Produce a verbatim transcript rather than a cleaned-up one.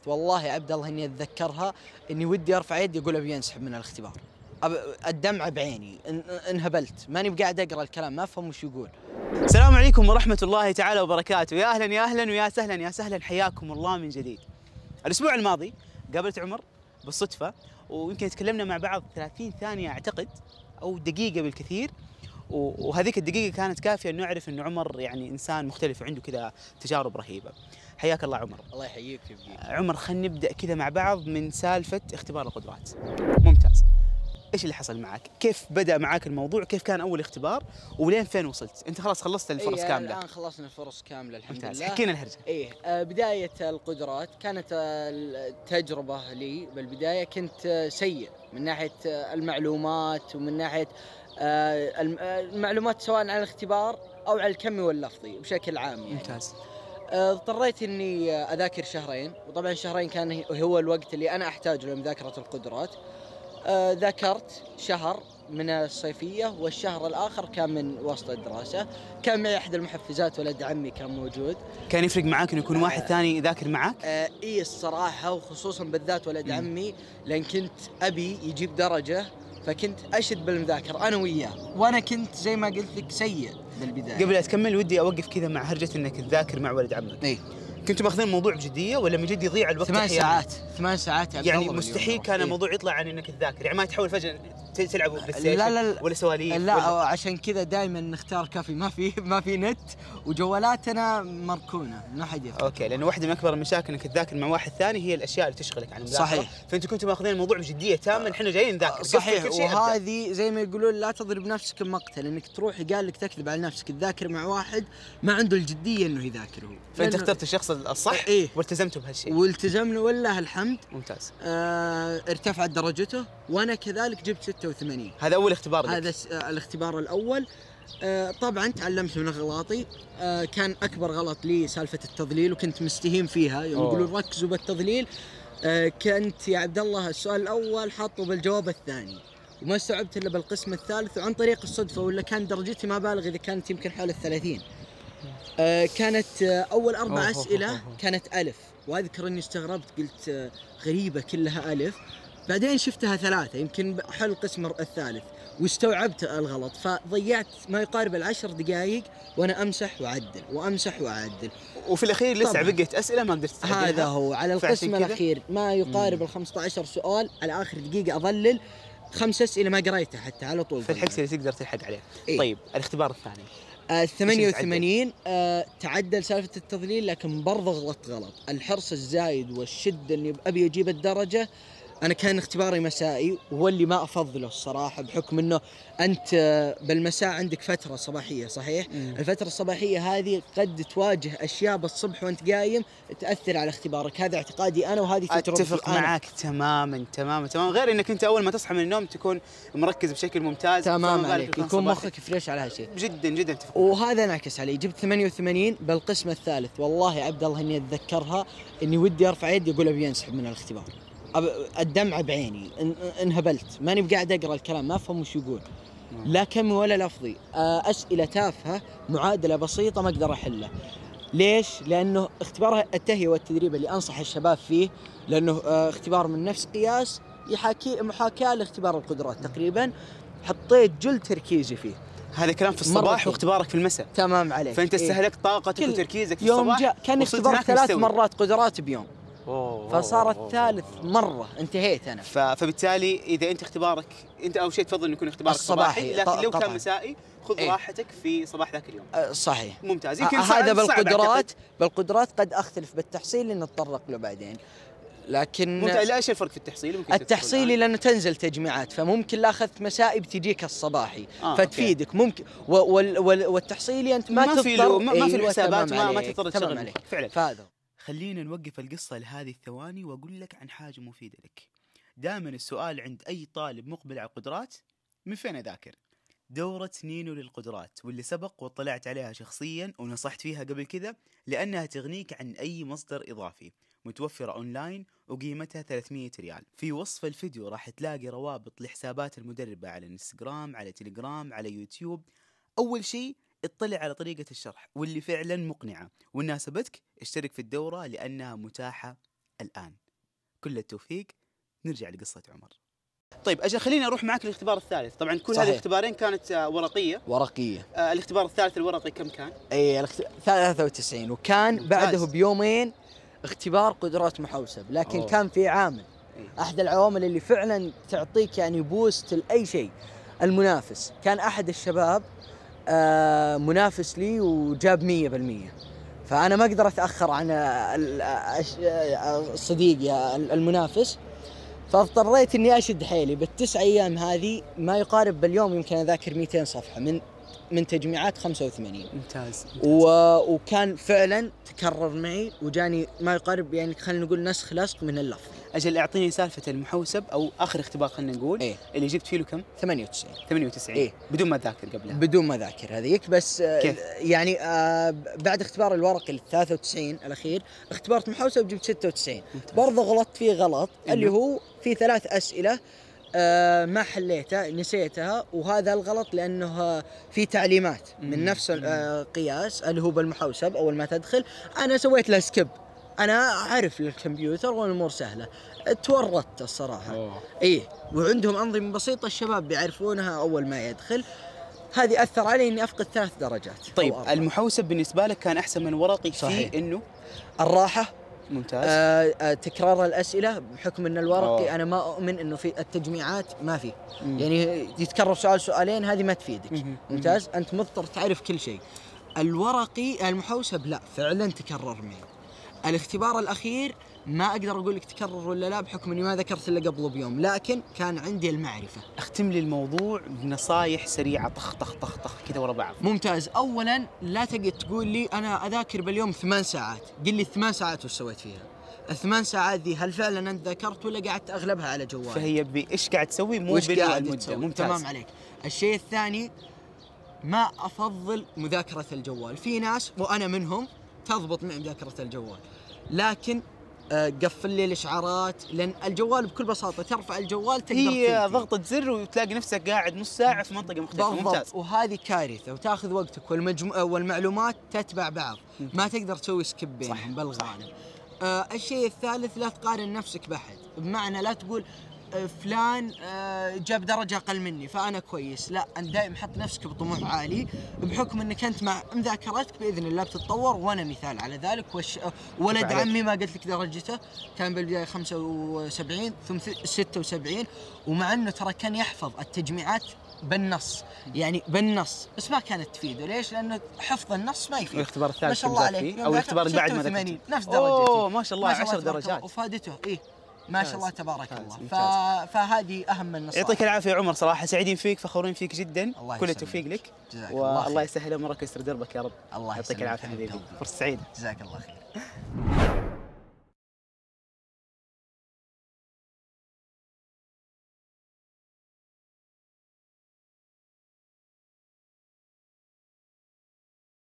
والله يا عبد الله اني اتذكرها، اني ودي ارفع يدي اقول ابي انسحب من الاختبار. الدمعه بعيني، انهبلت، ماني بقاعد اقرا الكلام، ما افهم وش يقول. السلام عليكم ورحمة الله تعالى وبركاته، يا أهلا يا أهلا ويا سهلا يا سهلا، حياكم الله من جديد. الأسبوع الماضي قابلت عمر بالصدفة، ويمكن تكلمنا مع بعض ثلاثين ثانية أعتقد أو دقيقة بالكثير، وهذيك الدقيقة كانت كافية إنه نعرف إنه عمر يعني إنسان مختلف وعنده كذا تجارب رهيبة. حياك الله عمر. الله يحييك ويبقيك. عمر، خلينا نبدأ كذا مع بعض من سالفة اختبار القدرات. ممتاز. ايش اللي حصل معك؟ كيف بدأ معك الموضوع؟ كيف كان أول اختبار؟ ولين فين وصلت؟ أنت خلاص خلصت الفرص إيه كاملة. الآن خلصنا الفرص كاملة الحمد ممتاز. لله. حكينا الهرجة. إيه آه بداية القدرات كانت التجربة لي بالبداية كنت آه سيء من ناحية آه المعلومات، ومن ناحية آه المعلومات سواء على الاختبار أو على الكمي واللفظي بشكل عام يعني. ممتاز. اضطريت اني اذاكر شهرين، وطبعا شهرين كان هو الوقت اللي انا احتاجه لمذاكره القدرات. آه ذاكرت شهر من الصيفيه، والشهر الاخر كان من وسط الدراسه. كان معي احد المحفزات، ولد عمي كان موجود. كان يفرق معاك انه يكون آه واحد ثاني يذاكر معك؟ آه اي الصراحه، وخصوصا بالذات ولد م. عمي، لان كنت ابي يجيب درجه، فكنت اشد بالمذاكره انا وياه، وانا كنت زي ما قلت لك سيء بالبدايه. قبل لا تكمل ودي اوقف كذا مع هرجه انك تذاكر مع ولد عمك. اي كنتوا ماخذين الموضوع بجديه ولا من جد يضيع الوقت؟ ثمان ساعات ثمان ساعات يعني مستحيل كان إيه؟ الموضوع يطلع عن انك تذاكر، يعني ما تحاول فجاه تلعبوا بلاي ستيشن لا لا لا ولا سواليف؟ لا ولا عشان كذا دائما نختار كافي، ما في ما في نت، وجوالاتنا مركونه من احد يفتح. اوكي، لانه واحده من اكبر المشاكل انك تذاكر مع واحد ثاني هي الاشياء اللي تشغلك عن المذاكره. صحيح. فانتوا كنتوا ماخذين الموضوع بجديه تامه، احنا جايين نذاكر. صحيح. وهذه زي ما يقولون لا تضرب نفسك بمقتل، انك تروح قال لك تكذب على نفسك تذاكر مع واحد ما عنده الجديه انه يذاكر هو. فانت اخترت الشخص الصح. إيه؟ والتزمتوا بهالشيء. والتزمنا ولله الحمد. ممتاز. آه ارتفعت درجته، وانا كذلك جبت ستة وثمانين. هذا اول اختبار لك؟ هذا الاختبار الاول. آه طبعا تعلمت من اغلاطي. آه كان اكبر غلط لي سالفه التضليل، وكنت مستهين فيها يوم يقولون ركزوا بالتضليل. آه كنت يا عبد الله السؤال الاول حاطه بالجواب الثاني، وما استوعبت الا بالقسم الثالث، وعن طريق الصدفه، ولا كان درجتي ما بالغ اذا كانت يمكن حول الثلاثين. آه كانت آه اول اربع اسئله كانت الف، واذكر اني استغربت قلت آه غريبه كلها الف. بعدين شفتها ثلاثه يمكن حل القسم الثالث، واستوعبت الغلط، فضيعت ما يقارب العشر دقائق وانا امسح واعدل وامسح واعدل. وفي الاخير لسه بقيت اسئله ما قدرت تحلها. هذا هو على القسم الاخير ما يقارب ال خمسة عشر سؤال، على اخر دقيقه اظلل خمس اسئله ما قريتها حتى على طول. في الحكسه اللي تقدر تلحق عليها. إيه؟ طيب الاختبار الثاني آه ثمانية وثمانين. آه تعدل سالفه التضليل، لكن برضه غلط غلط. الحرص الزايد والشده اني ابي اجيب الدرجه. أنا كان اختباري مسائي، وهو اللي ما أفضله الصراحة، بحكم أنه أنت بالمساء عندك فترة صباحية، صحيح؟ مم. الفترة الصباحية هذه قد تواجه أشياء بالصبح وأنت قايم تأثر على اختبارك. هذا اعتقادي أنا، وهذه تجربتي. أتفق معك تماما تماما تماما، غير أنك أنت أول ما تصحى من النوم تكون مركز بشكل ممتاز تمام عليك، يكون مخك فريش على هالشيء. جدا جدا أتفق. وهذا انعكس علي، جبت ثمانية وثمانين بالقسم الثالث. والله يا عبد الله إني أتذكرها، إني ودي أرفع يدي أقول أبي أنسحب من الاختبار. الدمعة بعيني، انهبلت، ماني بقاعد اقرا الكلام، ما افهم وش يقول. لا كمي ولا لفظي. اسئله تافهه، معادله بسيطه ما اقدر احلها. ليش؟ لانه اختبار التهيئه والتدريب اللي انصح الشباب فيه، لانه اختبار من نفس قياس يحاكي محاكاه لاختبار القدرات تقريبا. حطيت جل تركيزي فيه. هذا كلام في الصباح مرتين. واختبارك في المساء. تمام عليك. فانت استهلكت إيه؟ طاقتك وتركيزك في يوم الصباح. جاء كان اختبار ثلاث مرات قدرات بيوم. أوه فصار أوه الثالث أوه. مرة انتهيت أنا. فبالتالي إذا أنت اختبارك، أنت أول شيء تفضل إنه يكون اختبارك صباحي، لكن لو كان مسائي خذ إيه؟ راحتك في صباح ذاك اليوم. أه صحيح. ممتاز. يمكن هذا بالقدرات بالقدرات قد أختلف بالتحصيل اللي نتطرق له بعدين. لكن ممتاز. لا، ايش الفرق في التحصيل؟ ممكن التحصيلي لأنه تنزل تجميعات، فممكن لا أخذت مسائي بتجيك الصباحي آه فتفيدك. أوكي. ممكن وال وال والتحصيلي أنت ما, ما تضطر ما, ما في الحسابات، ما, ما تضطر تشغل فعلا. فهذا خلينا نوقف القصة لهذه الثواني وأقول لك عن حاجة مفيدة لك. دائما السؤال عند أي طالب مقبل على القدرات: من فين أذاكر؟ دورة نينو للقدرات، واللي سبق واطلعت عليها شخصيا ونصحت فيها قبل كذا، لأنها تغنيك عن أي مصدر إضافي. متوفرة أونلاين وقيمتها ثلاثمية ريال. في وصف الفيديو راح تلاقي روابط لحسابات المدربة على انستغرام، على تليجرام، على يوتيوب. أول شيء اطلع على طريقة الشرح واللي فعلا مقنعة، والناسبتك اشترك في الدورة لأنها متاحة الآن. كل التوفيق. نرجع لقصة عمر. طيب أجل خليني أروح معك للاختبار الثالث. طبعا كل صحيح. هذه الاختبارين كانت ورقية ورقية آه الاختبار الثالث الورقي كم كان؟ اي الاخت... ثلاثة وتسعين، وكان ممتاز. بعده بيومين اختبار قدرات محوسب، لكن أوه. كان في عامل إيه؟ أحد العوامل اللي فعلا تعطيك يعني بوست لأي شيء، المنافس. كان أحد الشباب آه منافس لي وجاب مية بالمية، فأنا ما أقدر أتأخر عن صديقي المنافس، فاضطريت إني أشد حيلي. بالتسع أيام هذه ما يقارب باليوم يمكن أذاكر مئتين صفحة من من تجميعات خمسة وثمانين. ممتاز, ممتاز. و... وكان فعلا تكرر معي وجاني ما يقارب يعني خلينا نقول نسخ لصق من اللفظ. أجل أعطيني سالفة المحوسب أو آخر اختبار خلينا نقول إيه؟ اللي جبت فيه له كم؟ ثمانية وتسعين. ثمانية وتسعين إيه؟ بدون ما تذاكر قبلها؟ بدون ما ذاكر هذيك بس. كيف؟ يعني آه بعد اختبار الورقي ال ثلاثة وتسعين الأخير اختبرت محوسب جبت ستة وتسعين. برضه غلطت فيه غلط إنه؟ اللي هو في ثلاث أسئلة آه ما حليتها نسيتها، وهذا الغلط لأنه في تعليمات من نفس القياس اللي هو بالمحوسب أول ما تدخل. أنا سويت له سكيب، أنا أعرف الكمبيوتر والأمور سهلة، تورطت الصراحة. أوه. إيه، وعندهم أنظمة بسيطة الشباب بيعرفونها أول ما يدخل. هذه أثر علي إني أفقد ثلاث درجات. طيب المحوسب بالنسبة لك كان أحسن من ورقي في إنه الراحة. ممتاز. آه آه تكرار الأسئلة بحكم أن الورقي أوه. أنا ما أؤمن أنه في التجميعات ما في مم. يعني يتكرر سؤال سؤالين هذه ما تفيدك. مم. ممتاز. مم. أنت مضطر تعرف كل شيء. الورقي المحوسب لا فعلا تكرر معي. الاختبار الأخير ما أقدر أقول لك تكرر ولا لا بحكم أني ما ذكرت إلا قبله بيوم، لكن كان عندي المعرفة. أختم لي الموضوع بنصايح سريعة طخ طخ طخ طخ كذا ورا بعض. ممتاز. أولاً لا تقعد تقول لي أنا أذاكر باليوم ثمان ساعات، قل لي ثمان ساعات وش سويت فيها؟ الثمان ساعات ذي هل فعلاً أنت ذاكرت ولا قعدت أغلبها على جوالك؟ فهي بإيش قاعد تسوي مو بالمدة. ممتاز. تمام عليك. الشيء الثاني ما أفضل مذاكرة الجوال. في ناس وأنا منهم تضبط معي مذاكرة الجوال، لكن قفل لي الاشعارات، لان الجوال بكل بساطه ترفع الجوال تقدر هي ضغطه زر وتلاقي نفسك قاعد نص ساعه في منطقه مختلفه. ممتاز. وهذه كارثه وتاخذ وقتك والمجموع والمعلومات تتبع بعض. ممتاز. ما تقدر تسوي سكيب بينهم بالغالب. آه الشيء الثالث لا تقارن نفسك بأحد، بمعنى لا تقول فلان جاب درجة أقل مني فأنا كويس، لا، أنت دائما حط نفسك بطموح عالي بحكم أنك أنت مع مذاكرتك بإذن الله بتتطور، وأنا مثال على ذلك. وش ولد عمي ما قلت لك درجته كان بالبداية خمسة وسبعين ثم ستة وسبعين، ومع أنه ترى كان يحفظ التجميعات بالنص، يعني بالنص، بس ما كانت تفيده. ليش؟ لأنه حفظ النص ما يفيد. الاختبار الثالث ما شاء الله عليه أو الاختبار اللي بعد ما ذكرت نفس درجتي. أوه ما شاء الله عشر درجات وفادته. إيه ما شاء الله تبارك الله. ف... فهذه أهم النصائح. يعطيك العافية يا عمر، صراحة سعيدين فيك فخورين فيك جدا. كل التوفيق لك والله يسهل أمرك ويستر دربك يا رب. الله يعطيك العافية حبيبي، فرصة سعيدة. جزاك الله خير.